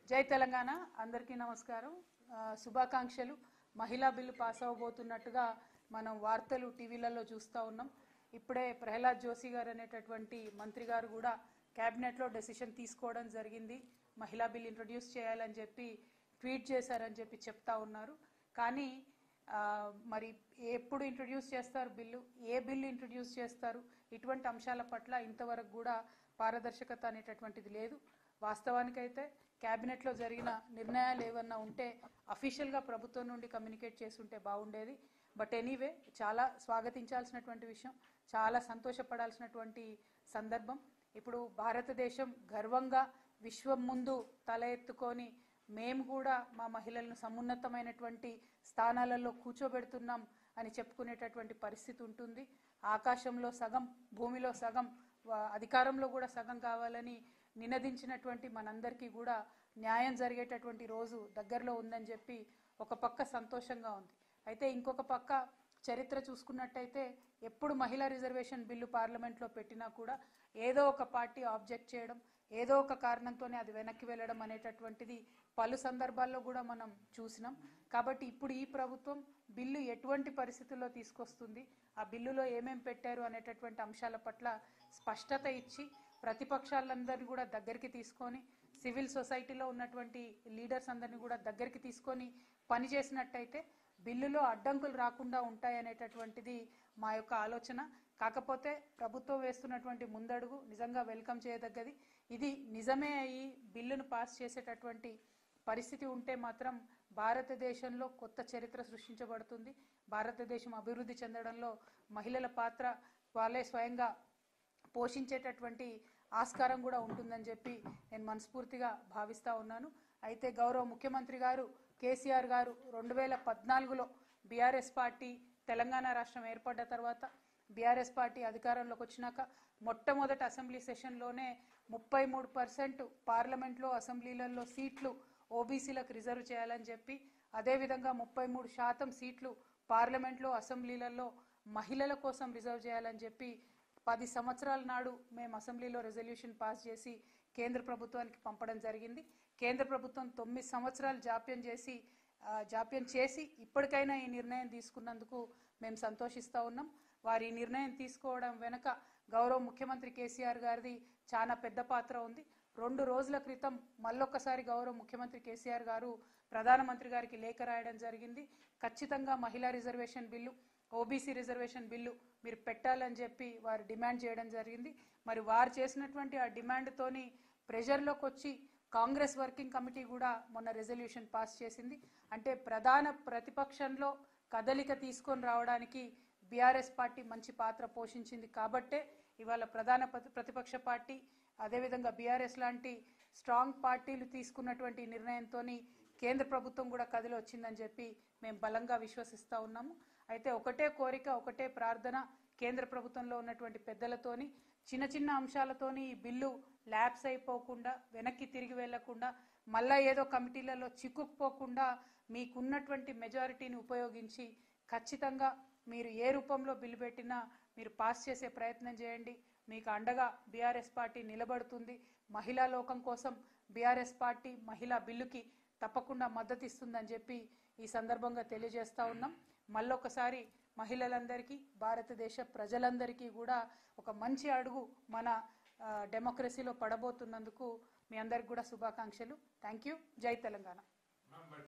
జై తెలంగాణ అందరికీ నమస్కారం శుభాకాంక్షలు మహిళా బిల్లు పాస్ అవబోతున్నట్టుగా మనం వార్తలు టీవీలలో చూస్తూ ఉన్నాం ఇప్పుడే ప్రహ్లాద్ జోషి గారు అనేటటువంటి మంత్రి గారు కూడా క్యాబినెట్లో డెసిషన్ తీసుకోవడం జరిగింది మహిళా బిల్ ఇంట్రొడ్యూస్ చేయాలని చెప్పి ట్వీట్ చేశారని చెప్పి చెప్తా ఉన్నారు కానీ మరి ఎప్పుడు ఇంట్రొడ్యూస్ చేస్తారు బిల్లు ఏ బిల్లు ఇంట్రొడ్యూస్ చేస్తారు ఇటువంటి అంశాల పట్ల ఇంతవరకు కూడా పారదర్శకత అనేటటువంటిది లేదు వాస్తవానికైతే క్యాబినెట్లో జరిగిన నిర్ణయాలు ఏమన్నా ఉంటే అఫీషియల్గా ప్రభుత్వం నుండి కమ్యూనికేట్ చేస్తుంటే బాగుండేది బట్ ఎనీవే చాలా స్వాగతించాల్సినటువంటి విషయం చాలా సంతోషపడాల్సినటువంటి సందర్భం ఇప్పుడు భారతదేశం గర్వంగా విశ్వం ముందు తల ఎత్తుకొని మేము కూడా మా మహిళలను సమున్నతమైనటువంటి స్థానాలలో కూర్చోబెడుతున్నాం అని చెప్పుకునేటటువంటి పరిస్థితి ఉంటుంది ఆకాశంలో సగం భూమిలో సగం అధికారంలో కూడా సగం కావాలని నినదించినటువంటి మనందరికీ కూడా న్యాయం జరిగేటటువంటి రోజు దగ్గరలో ఉందని చెప్పి ఒక పక్క సంతోషంగా ఉంది అయితే ఇంకొక పక్క చరిత్ర చూసుకున్నట్టయితే ఎప్పుడు మహిళా రిజర్వేషన్ బిల్లు పార్లమెంట్లో పెట్టినా కూడా ఏదో ఒక పార్టీ ఆబ్జెక్ట్ చేయడం ఏదో ఒక కారణంతోనే అది వెనక్కి వెళ్ళడం అనేటటువంటిది పలు సందర్భాల్లో కూడా మనం చూసినాం కాబట్టి ఇప్పుడు ఈ ప్రభుత్వం బిల్లు ఎటువంటి పరిస్థితుల్లో తీసుకొస్తుంది ఆ బిల్లులో ఏమేం పెట్టారు అనేటటువంటి అంశాల పట్ల స్పష్టత ఇచ్చి ప్రతిపక్షాలందరినీ కూడా దగ్గరికి తీసుకొని సివిల్ సొసైటీలో ఉన్నటువంటి లీడర్స్ అందరినీ కూడా దగ్గరికి తీసుకొని పనిచేసినట్టయితే బిల్లులో అడ్డంకులు రాకుండా ఉంటాయనేటటువంటిది మా యొక్క ఆలోచన కాకపోతే ప్రభుత్వం వేస్తున్నటువంటి ముందడుగు నిజంగా వెల్కమ్ చేయదగ్గది ఇది నిజమే అయ్యి బిల్లును పాస్ చేసేటటువంటి పరిస్థితి ఉంటే మాత్రం భారతదేశంలో కొత్త చరిత్ర సృష్టించబడుతుంది భారతదేశం అభివృద్ధి చెందడంలో మహిళల పాత్ర వాళ్ళే స్వయంగా పోషించేటటువంటి ఆస్కారం కూడా ఉంటుందని చెప్పి నేను మనస్ఫూర్తిగా భావిస్తూ ఉన్నాను అయితే గౌరవ ముఖ్యమంత్రి గారు కేసీఆర్ గారు 2014లో బీఆర్ఎస్ పార్టీ తెలంగాణ రాష్ట్రం ఏర్పడ్డ తర్వాత బీఆర్ఎస్ పార్టీ అధికారంలోకి వచ్చినాక మొట్టమొదటి అసెంబ్లీ సెషన్లోనే 33% పార్లమెంట్లో అసెంబ్లీలలో సీట్లు ఓబీసీలకు రిజర్వ్ చేయాలని చెప్పి అదేవిధంగా 33% సీట్లు పార్లమెంట్లో అసెంబ్లీలలో మహిళల కోసం రిజర్వ్ చేయాలని చెప్పి 10 సంవత్సరాల నాడు మేము అసెంబ్లీలో రెజల్యూషన్ పాస్ చేసి కేంద్ర ప్రభుత్వానికి పంపడం జరిగింది కేంద్ర ప్రభుత్వం 9 సంవత్సరాలు జాప్యం చేసి ఇప్పటికైనా ఈ నిర్ణయం తీసుకున్నందుకు మేము సంతోషిస్తూ ఉన్నాం వారి నిర్ణయం తీసుకోవడం వెనక గౌరవ ముఖ్యమంత్రి కేసీఆర్ గారిది చాలా పెద్ద పాత్ర ఉంది 2 రోజుల క్రితం మళ్ళొక్కసారి గౌరవ ముఖ్యమంత్రి కేసీఆర్ గారు ప్రధానమంత్రి గారికి లేఖ రాయడం జరిగింది ఖచ్చితంగా మహిళా reservation bill OBC reservation bill మీరు పెట్టాలని చెప్పి వారు డిమాండ్ చేయడం జరిగింది మరి వారు చేసినటువంటి ఆ డిమాండ్తోని ప్రెషర్లోకి వచ్చి కాంగ్రెస్ వర్కింగ్ కమిటీ కూడా మొన్న రెజల్యూషన్ పాస్ చేసింది అంటే ప్రధాన ప్రతిపక్షంలో కదలిక తీసుకొని రావడానికి బీఆర్ఎస్ పార్టీ మంచి పాత్ర పోషించింది కాబట్టే ఇవాళ ప్రధాన ప్రతిపక్ష పార్టీ అదేవిధంగా బీఆర్ఎస్ లాంటి స్ట్రాంగ్ పార్టీలు తీసుకున్నటువంటి నిర్ణయంతో కేంద్ర ప్రభుత్వం కూడా కదిలి వచ్చిందని చెప్పి మేము బలంగా విశ్వసిస్తూ ఉన్నాము అయితే ఒకటే కోరిక ఒకటే ప్రార్థన కేంద్ర ప్రభుత్వంలో ఉన్నటువంటి పెద్దలతోని చిన్న చిన్న అంశాలతోని ఈ బిల్లు ల్యాప్స్ అయిపోకుండా వెనక్కి తిరిగి వెళ్లకుండా మళ్ళా ఏదో కమిటీలలో చిక్కుకుపోకుండా మీకున్నటువంటి మెజారిటీని ఉపయోగించి ఖచ్చితంగా మీరు ఏ రూపంలో బిల్లు పెట్టినా మీరు పాస్ చేసే ప్రయత్నం చేయండి మీకు అండగా బీఆర్ఎస్ పార్టీ నిలబడుతుంది మహిళా లోకం కోసం బీఆర్ఎస్ పార్టీ మహిళా బిల్లుకి తప్పకుండా మద్దతు ఇస్తుందని చెప్పి ఈ సందర్భంగా తెలియజేస్తూ ఉన్నాం మళ్ళొకసారి మహిళలందరికీ భారతదేశ ప్రజలందరికీ కూడా ఒక మంచి అడుగు మన డెమోక్రసీలో పడబోతున్నందుకు మీ అందరికి కూడా శుభాకాంక్షలు థ్యాంక్ యూ జై తెలంగాణ